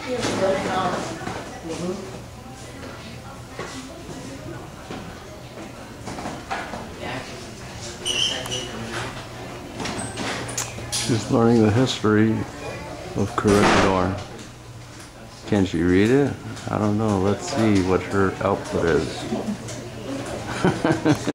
She's learning the history of Corregidor. Can she read it? I don't know. Let's see what her output is.